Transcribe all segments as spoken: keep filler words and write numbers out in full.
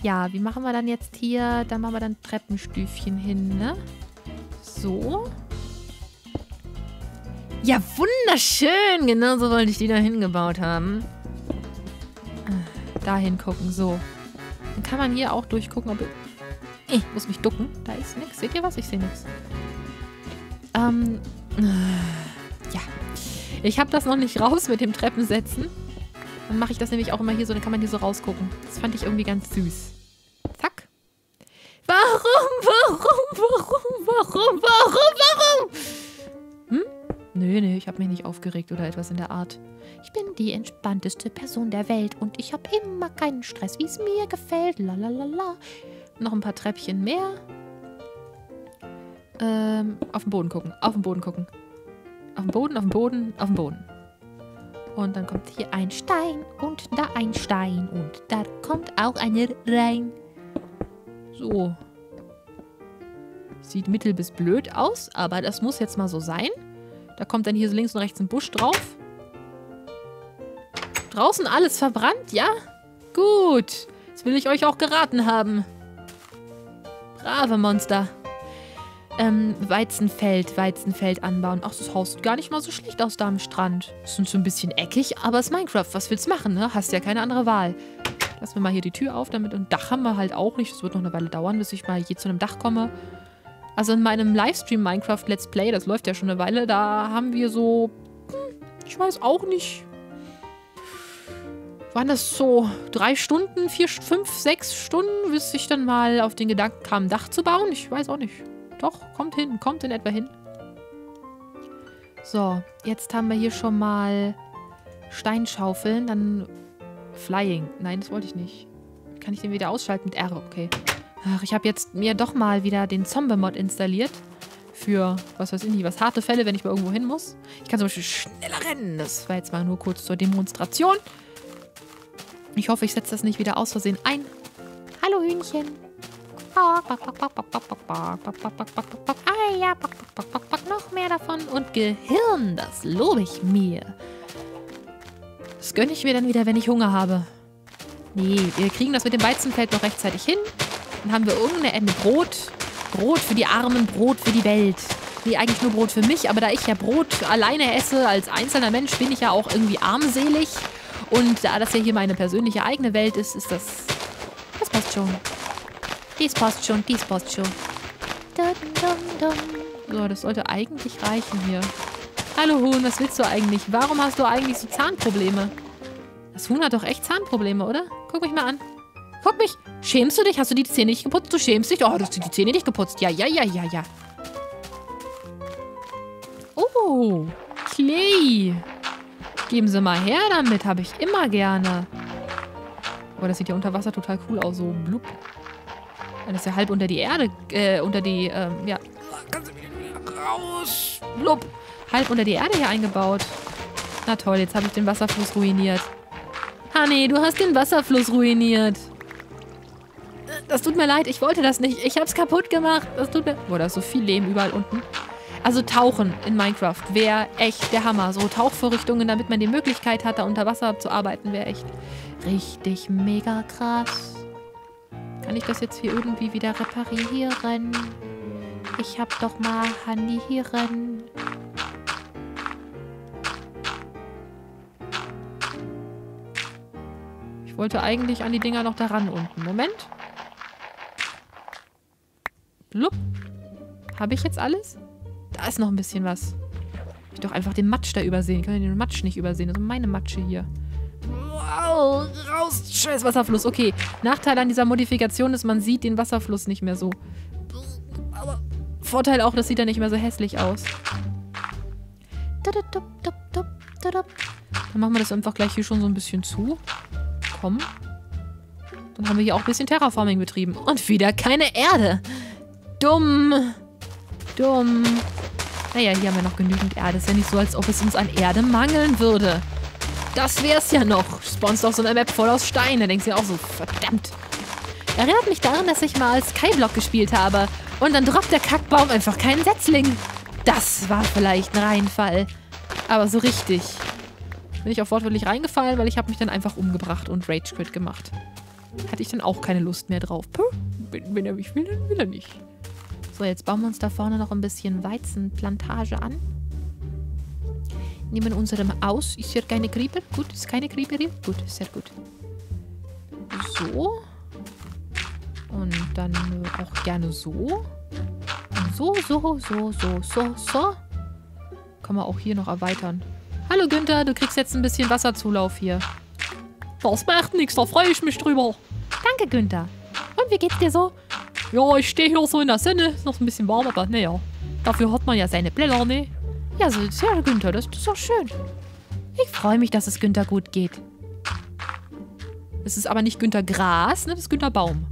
Ja, wie machen wir dann jetzt hier? Da machen wir dann Treppenstüfchen hin, ne? So. Ja, wunderschön. Genau so wollte ich die da hingebaut haben. Da hingucken, so. Dann kann man hier auch durchgucken, ob... Ich muss mich ducken. Da ist nichts. Seht ihr was? Ich sehe nichts. Ähm... Ja. Ich habe das noch nicht raus mit dem Treppensetzen. Dann mache ich das nämlich auch immer hier so, dann kann man hier so rausgucken. Das fand ich irgendwie ganz süß. Zack. Warum, warum, warum, warum, warum, warum? Hm? Nö, nö, ich habe mich nicht aufgeregt oder etwas in der Art. Ich bin die entspannteste Person der Welt und ich habe immer keinen Stress, wie es mir gefällt. Lalalala. Noch ein paar Treppchen mehr. Ähm, auf den Boden gucken, auf den Boden gucken. Auf den Boden, auf den Boden, auf den Boden. Und dann kommt hier ein Stein und da ein Stein und da kommt auch einer rein. So. Sieht mittel bis blöd aus, aber das muss jetzt mal so sein. Da kommt dann hier so links und rechts ein Busch drauf. Draußen alles verbrannt, ja? Gut. Das will ich euch auch geraten haben. Brave Monster. Ähm, Weizenfeld, Weizenfeld anbauen. Ach, das Haus sieht gar nicht mal so schlecht aus da am Strand. Ist so ein bisschen eckig, aber es ist Minecraft. Was willst du machen, ne? Hast ja keine andere Wahl. Lassen wir mal hier die Tür auf, damit ein Dach haben wir halt auch nicht. Das wird noch eine Weile dauern, bis ich mal je zu einem Dach komme. Also in meinem Livestream Minecraft Let's Play, das läuft ja schon eine Weile, da haben wir so, hm, ich weiß auch nicht, waren das so drei Stunden, vier, fünf, sechs Stunden, bis ich dann mal auf den Gedanken kam, ein Dach zu bauen? Ich weiß auch nicht. Doch, kommt hin, kommt in etwa hin. So, jetzt haben wir hier schon mal Steinschaufeln, dann Flying. Nein, das wollte ich nicht. Kann ich den wieder ausschalten mit R? Okay. Ach, ich habe jetzt mir doch mal wieder den Zombie-Mod installiert. Für, was weiß ich nicht, was harte Fälle, wenn ich mal irgendwo hin muss. Ich kann zum Beispiel schneller rennen. Das war jetzt mal nur kurz zur Demonstration. Ich hoffe, ich setze das nicht wieder aus Versehen ein. Hallo Hühnchen. Ah ja, noch mehr davon. Und Gehirn, das lobe ich mir. Das gönne ich mir dann wieder, wenn ich Hunger habe. Nee, wir kriegen das mit dem Weizenfeld noch rechtzeitig hin. Dann haben wir irgendeine Ende Brot. Brot für die Armen, Brot für die Welt. Nee, eigentlich nur Brot für mich. Aber da ich ja Brot alleine esse, als einzelner Mensch, bin ich ja auch irgendwie armselig. Und da das ja hier meine persönliche eigene Welt ist, ist das... Das passt schon. Dies passt schon, dies passt schon. So, das sollte eigentlich reichen hier. Hallo Huhn, was willst du eigentlich? Warum hast du eigentlich so Zahnprobleme? Das Huhn hat doch echt Zahnprobleme, oder? Guck mich mal an. Guck mich. Schämst du dich? Hast du die Zähne nicht geputzt? Du schämst dich? Oh, du hast die Zähne nicht geputzt. Ja, ja, ja, ja, ja. Oh, Klee. Geben Sie mal her damit. Habe ich immer gerne. Oh, das sieht ja unter Wasser total cool aus. So blub. Das ist ja halb unter die Erde. Äh, unter die, ähm, ja. Kannst du wieder raus? Blub. Halb unter die Erde hier eingebaut. Na toll, jetzt habe ich den Wasserfluss ruiniert. Honey, du hast den Wasserfluss ruiniert. Das tut mir leid, ich wollte das nicht. Ich hab's kaputt gemacht. Das tut mir... Boah, da ist so viel Lehm überall unten. Also Tauchen in Minecraft wäre echt der Hammer. So Tauchvorrichtungen, damit man die Möglichkeit hat, da unter Wasser zu arbeiten, wäre echt richtig mega krass. Kann ich das jetzt hier irgendwie wieder reparieren? Ich hab doch mal Honey hierin. Ich wollte eigentlich an die Dinger noch daran unten. Moment. Blub. Habe ich jetzt alles? Da ist noch ein bisschen was. Hab ich doch einfach den Matsch da übersehen. Ich kann den Matsch nicht übersehen. Also meine Matsche hier. Wow, raus. Scheiß Wasserfluss. Okay. Nachteil an dieser Modifikation ist, man sieht den Wasserfluss nicht mehr so. Aber Vorteil auch, das sieht dann nicht mehr so hässlich aus. Dann machen wir das einfach gleich hier schon so ein bisschen zu. Komm. Dann haben wir hier auch ein bisschen Terraforming betrieben. Und wieder keine Erde. Dumm. Dumm. Naja, hier haben wir noch genügend Erde. Ist ja nicht so, als ob es uns an Erde mangeln würde. Das wär's ja noch. Spawnst auf so einer Map voll aus Stein. Da denkst du ja auch so, verdammt. Erinnert mich daran, dass ich mal Skyblock gespielt habe. Und dann droppt der Kackbaum einfach keinen Setzling. Das war vielleicht ein Reinfall. Aber so richtig. Bin ich auch wortwörtlich reingefallen, weil ich habe mich dann einfach umgebracht und Rage-Quit gemacht. hatte ich dann auch keine Lust mehr drauf. Puh, wenn, wenn er mich will, dann will er nicht. So, jetzt bauen wir uns da vorne noch ein bisschen Weizenplantage an. Nehmen unsere aus. Ist hier keine Creeper? Gut, ist keine Creeper hier? Gut, sehr gut. So. Und dann äh, auch gerne so. Und so, so, so, so, so, so. Kann man auch hier noch erweitern. Hallo Günther, du kriegst jetzt ein bisschen Wasserzulauf hier. Das macht nichts, da freue ich mich drüber. Danke, Günther. Und wie geht's dir so? Ja, ich stehe hier so in der Sonne. Ist noch ein bisschen warm, aber naja. Dafür hat man ja seine Blätter, ne? Ja, so, ja, Günther, das, das ist doch schön. Ich freue mich, dass es Günther gut geht. Es ist aber nicht Günther Gras, ne? Das ist Günther Baum.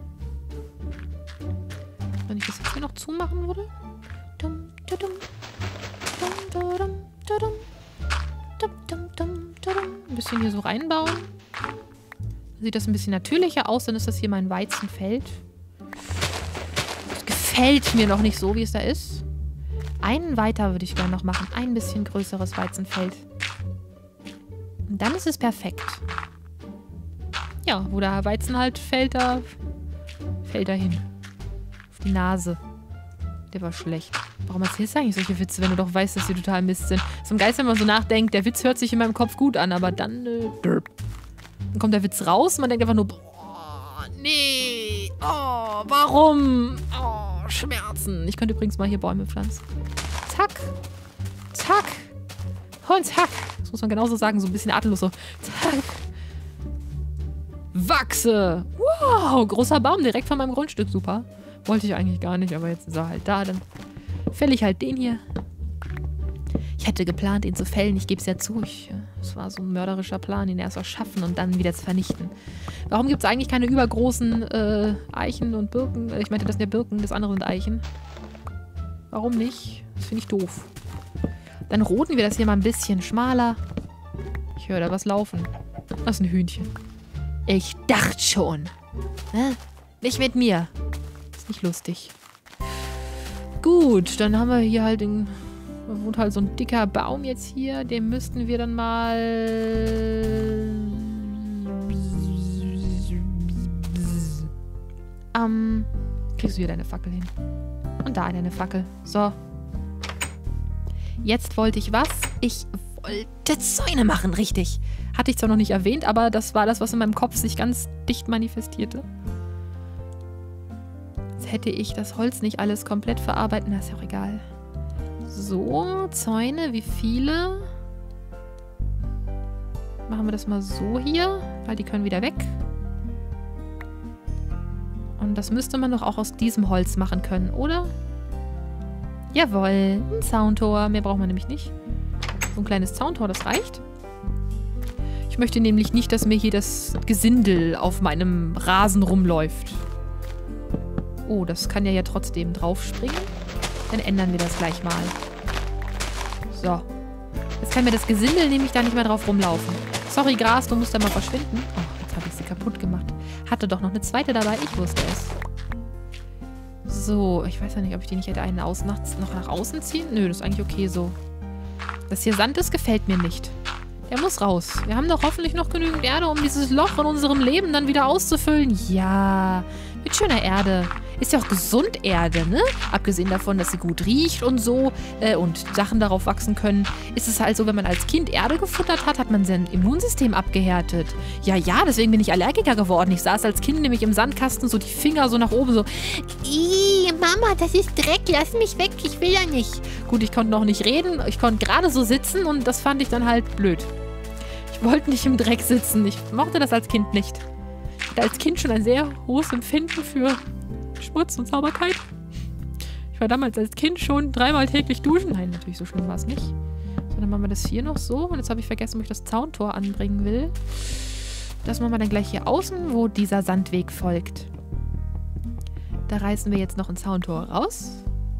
Wenn ich das jetzt hier noch zumachen würde. Dum, dum, dum, dum, dum, dum, dum, dum, dum, dum. Ein bisschen hier so reinbauen. Dann sieht das ein bisschen natürlicher aus. Dann ist das hier mein Weizenfeld. Das gefällt mir noch nicht so, wie es da ist. Einen weiter würde ich gerne noch machen. Ein bisschen größeres Weizenfeld. Und dann ist es perfekt. Ja, wo der Weizen halt fällt, da fällt er hin. Auf die Nase. Der war schlecht. Warum erzählst du eigentlich solche Witze, wenn du doch weißt, dass die total Mist sind? So ein Geist, wenn man so nachdenkt, der Witz hört sich in meinem Kopf gut an, aber dann, äh, derp. Dann kommt der Witz raus und man denkt einfach nur, boah, nee, oh, warum? Oh, Schmerzen. Ich könnte übrigens mal hier Bäume pflanzen. Zack, zack und zack. Das muss man genauso sagen, so ein bisschen atemlos so. Zack. Wachse. Wow, großer Baum direkt von meinem Grundstück, super. Wollte ich eigentlich gar nicht, aber jetzt ist er halt da. Dann fälle ich halt den hier. Ich hatte geplant, ihn zu fällen. Ich gebe es ja zu. Es war so ein mörderischer Plan, ihn erst erschaffen und dann wieder zu vernichten. Warum gibt es eigentlich keine übergroßen äh, Eichen und Birken? Ich meinte, das sind ja Birken, das andere sind Eichen. Warum nicht? Das finde ich doof. Dann roten wir das hier mal ein bisschen schmaler. Ich höre da was laufen. Das ist ein Hühnchen. Ich dachte schon. Ne? Nicht mit mir. Ist nicht lustig. Gut, dann haben wir hier halt den... Da wohnt halt so ein dicker Baum jetzt hier. Den müssten wir dann mal... Ähm... Kriegst du hier deine Fackel hin. Und da deine Fackel. So. Jetzt wollte ich was? Ich wollte Zäune machen, richtig. Hatte ich zwar noch nicht erwähnt, aber das war das, was in meinem Kopf sich ganz dicht manifestierte. Jetzt hätte ich das Holz nicht alles komplett verarbeiten. Na, ist ja auch egal. So, Zäune, wie viele? Machen wir das mal so hier, weil die können wieder weg. Und das müsste man doch auch aus diesem Holz machen können, oder? Jawohl, ein Zauntor. Mehr braucht man nämlich nicht. So ein kleines Zauntor, das reicht. Ich möchte nämlich nicht, dass mir hier das Gesindel auf meinem Rasen rumläuft. Oh, das kann ja ja trotzdem draufspringen. Dann ändern wir das gleich mal. So. Jetzt kann mir das Gesindel nämlich da nicht mehr drauf rumlaufen. Sorry, Gras, du musst da mal verschwinden. Oh, jetzt habe ich sie kaputt gemacht. Hatte doch noch eine zweite dabei, ich wusste es. So, ich weiß ja nicht, ob ich die nicht hätte einen außen nach, noch nach außen ziehen. Nö, das ist eigentlich okay so. Dass hier Sand ist, gefällt mir nicht. Der muss raus. Wir haben doch hoffentlich noch genügend Erde, um dieses Loch in unserem Leben dann wieder auszufüllen. Ja, mit schöner Erde. Ist ja auch gesund Erde, ne? Abgesehen davon, dass sie gut riecht und so äh, und Sachen darauf wachsen können, ist es halt so, wenn man als Kind Erde gefuttert hat, hat man sein Immunsystem abgehärtet. Ja, ja, deswegen bin ich Allergiker geworden. Ich saß als Kind nämlich im Sandkasten, so die Finger so nach oben, so Ih, Mama, das ist Dreck, lass mich weg, ich will ja nicht. Gut, ich konnte noch nicht reden, ich konnte gerade so sitzen und das fand ich dann halt blöd. Ich wollte nicht im Dreck sitzen, ich mochte das als Kind nicht. Ich hatte als Kind schon ein sehr hohes Empfinden für Schmutz und Sauberkeit. Ich war damals als Kind schon dreimal täglich duschen. Nein, natürlich so schlimm war es nicht. So, dann machen wir das hier noch so. Und jetzt habe ich vergessen, wo ich das Zauntor anbringen will. Das machen wir dann gleich hier außen, wo dieser Sandweg folgt. Da reißen wir jetzt noch ein Zauntor raus.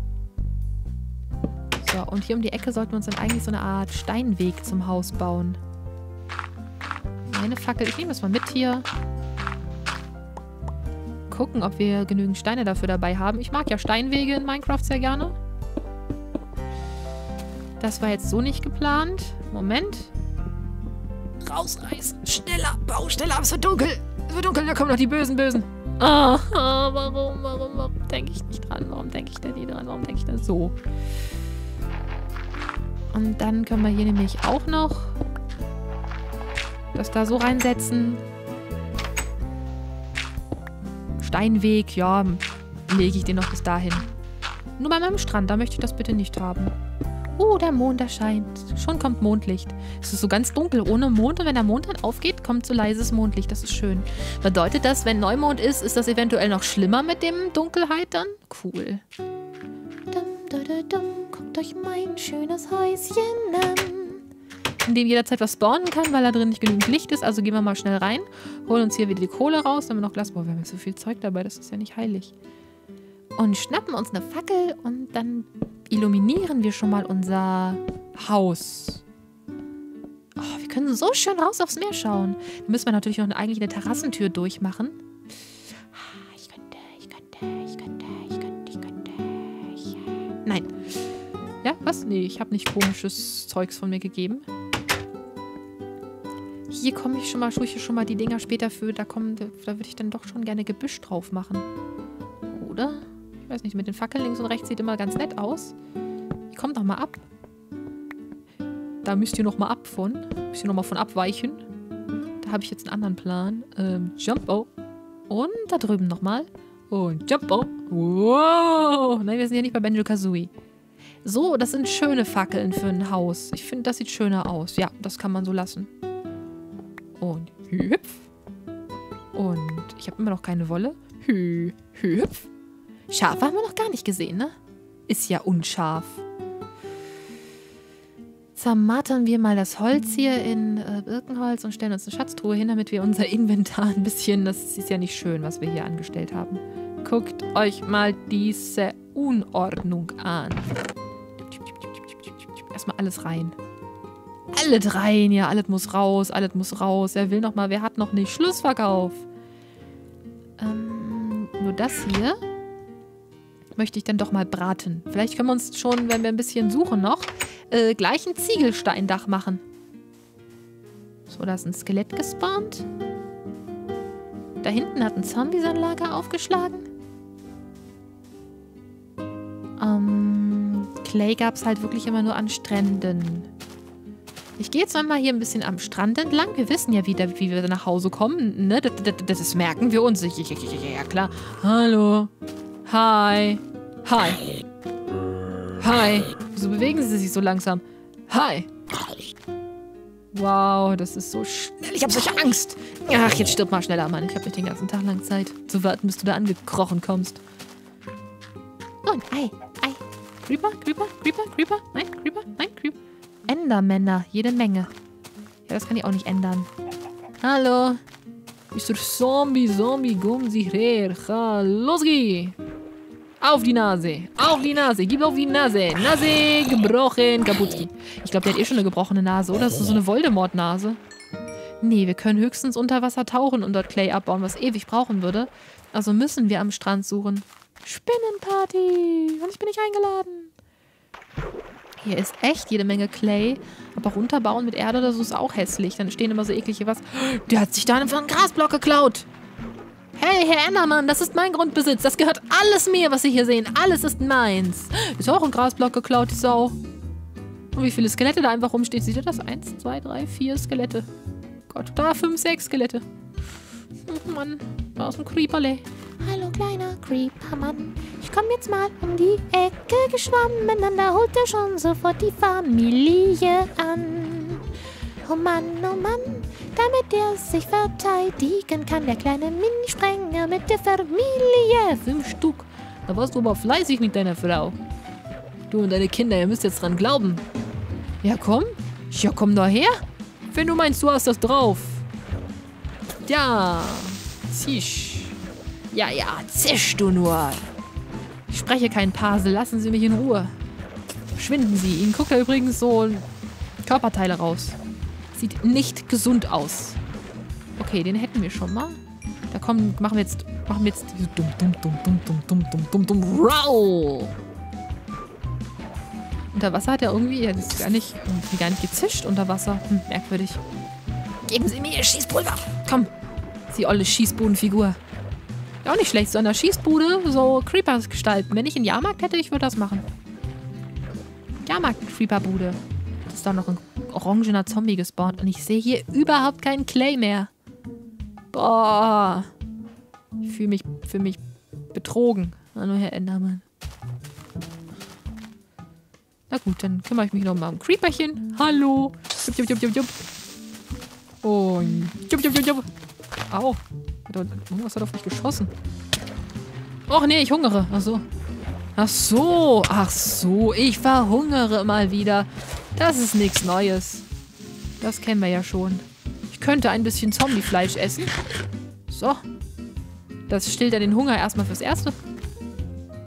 So, und hier um die Ecke sollten wir uns dann eigentlich so eine Art Steinweg zum Haus bauen. Meine Fackel, ich nehme das mal mit hier. Gucken, ob wir genügend Steine dafür dabei haben. Ich mag ja Steinwege in Minecraft sehr gerne. Das war jetzt so nicht geplant. Moment. Rausreißen. Schneller. Bau schneller, es wird dunkel. Es wird dunkel, da kommen noch die bösen Bösen. Ah, warum, warum, warum denke ich nicht dran? Warum denke ich da nie dran? Warum denke ich da so? Und dann können wir hier nämlich auch noch das da so reinsetzen. Steinweg, ja, lege ich den noch bis dahin. Nur bei meinem Strand, da möchte ich das bitte nicht haben. Oh, der Mond erscheint. Schon kommt Mondlicht. Es ist so ganz dunkel ohne Mond und wenn der Mond dann aufgeht, kommt so leises Mondlicht. Das ist schön. Bedeutet das, wenn Neumond ist, ist das eventuell noch schlimmer mit dem Dunkelheit dann? Cool. Dum, dum, dum, dum. Guckt euch mein schönes Häuschen an. In dem jederzeit was spawnen kann, weil da drin nicht genügend Licht ist. Also gehen wir mal schnell rein. Holen uns hier wieder die Kohle raus. Dann haben wir noch Glas. Boah, wir haben jetzt so viel Zeug dabei. Das ist ja nicht heilig. Und schnappen uns eine Fackel und dann illuminieren wir schon mal unser Haus. Oh, wir können so schön raus aufs Meer schauen. Da müssen wir natürlich noch eine, eigentlich eine Terrassentür durchmachen. Ich könnte, ich könnte, ich könnte, ich könnte, ich könnte. Ich... Nein. Ja, was? Nee, ich habe nicht komisches Zeugs von mir gegeben. Hier komme ich schon mal, tue ich schon mal die Dinger später für. Da, kommen, da würde ich dann doch schon gerne Gebüsch drauf machen. Oder? Ich weiß nicht, mit den Fackeln links und rechts sieht immer ganz nett aus. Ihr kommt noch mal ab. Da müsst ihr noch mal ab von. Müsst ihr noch mal von abweichen. Da habe ich jetzt einen anderen Plan. Ähm, Jumpo. Und da drüben noch mal. Und Jumpo. Wow. Nein, wir sind ja nicht bei Banjo-Kazooie. So, das sind schöne Fackeln für ein Haus. Ich finde, das sieht schöner aus. Ja, das kann man so lassen. Und hüpf. Und ich habe immer noch keine Wolle. Hü, hüpf. Schafe haben wir noch gar nicht gesehen, ne? Ist ja unscharf. Zermartern wir mal das Holz hier in äh, Birkenholz und stellen uns eine Schatztruhe hin, damit wir unser Inventar ein bisschen... Das ist ja nicht schön, was wir hier angestellt haben. Guckt euch mal diese Unordnung an. Erstmal alles rein. Alles rein, ja, alles muss raus, alles muss raus. Wer will noch mal, wer hat noch nicht? Schlussverkauf. Ähm, nur das hier möchte ich dann doch mal braten. Vielleicht können wir uns schon, wenn wir ein bisschen suchen noch, äh, gleich ein Ziegelsteindach machen. So, da ist ein Skelett gespawnt. Da hinten hat ein Zombie sein Lager aufgeschlagen. Ähm, Clay gab es halt wirklich immer nur an Stränden. Ich gehe jetzt einmal hier ein bisschen am Strand entlang. Wir wissen ja wieder, wie wir nach Hause kommen. Ne? Das, das, das merken wir uns. Ja, klar. Hallo. Hi. Hi. Hi. Wieso bewegen sie sich so langsam? Hi. Wow, das ist so schnell. Ich habe solche Angst. Ach, jetzt stirb mal schneller, Mann. Ich habe nicht den ganzen Tag lang Zeit zu warten, bis du da angekrochen kommst. Und Ei, Ei. Creeper, Creeper, Creeper, Creeper. Nein, Creeper, nein, Creeper. Endermänner, jede Menge. Ja, das kann ich auch nicht ändern. Hallo. Mister Zombie, Zombie, komm Sie her. Los geh. Auf die Nase. Auf die Nase. Gib auf die Nase. Nase gebrochen. Kaputski. Ich glaube, der hat eh schon eine gebrochene Nase, oder? Das ist so eine Voldemort-Nase. Nee, wir können höchstens unter Wasser tauchen und dort Clay abbauen, was ewig brauchen würde. Also müssen wir am Strand suchen. Spinnenparty. Und ich bin nicht eingeladen. Hier ist echt jede Menge Clay. Aber runterbauen mit Erde oder so ist auch hässlich. Dann stehen immer so eklige was. Der hat sich da einfach einen Grasblock geklaut. Hey, Herr Endermann, das ist mein Grundbesitz. Das gehört alles mir, was Sie hier sehen. Alles ist meins. Ist auch ein Grasblock geklaut, die Sau. Und wie viele Skelette da einfach rumstehen. Seht ihr das? Eins, zwei, drei, vier Skelette. Gott, da fünf, sechs Skelette. Oh Mann, da ist ein Creeperle. Hallo, kleiner Creepermann. Ich komme jetzt mal um die Ecke geschwommen. Dann da holt er schon sofort die Familie an. Oh Mann, oh Mann, damit er sich verteidigen kann, der kleine Mini-Sprenger mit der Familie. Fünf Stück. Da warst du aber fleißig mit deiner Frau. Du und deine Kinder, ihr müsst jetzt dran glauben. Ja, komm. Ja, komm da her. Wenn du meinst, du hast das drauf. Ja. Zisch. Ja, ja, zisch du nur. Ich spreche kein Pasel. Lassen Sie mich in Ruhe. Verschwinden Sie. Ihnen guckt da übrigens so Körperteile raus. Sieht nicht gesund aus. Okay, den hätten wir schon mal. Da kommen, machen wir jetzt, machen wir jetzt diese dumm, dumm, dumm, dumm, dumm, dumm, dumm, dumm, dumm, rau. Unter Wasser hat er irgendwie, ja, das ist gar nicht, gar nicht gezischt unter Wasser. Hm, merkwürdig. Geben Sie mir Ihr Schießpulver. Komm. Die olle Schießbudenfigur. Ja, auch nicht schlecht. So in der Schießbude so Creepers gestalten. Wenn ich einen Jahrmarkt hätte, ich würde das machen. Jahrmarkt-Creeper-Bude. Das ist da noch ein orangener Zombie gespawnt. Und ich sehe hier überhaupt keinen Clay mehr. Boah. Ich fühle mich, fühl mich betrogen. Hallo, Herr Endermann. Na gut, dann kümmere ich mich noch mal um Creeperchen. Hallo. Jupp, jupp, jupp, jupp, jupp. Und jupp, jupp, jupp, jupp. Au. Was hat auf mich geschossen? Och nee, ich hungere. Ach so. Ach so. Ach so. Ich verhungere mal wieder. Das ist nichts Neues. Das kennen wir ja schon. Ich könnte ein bisschen Zombiefleisch essen. So. Das stillt ja den Hunger erstmal fürs Erste.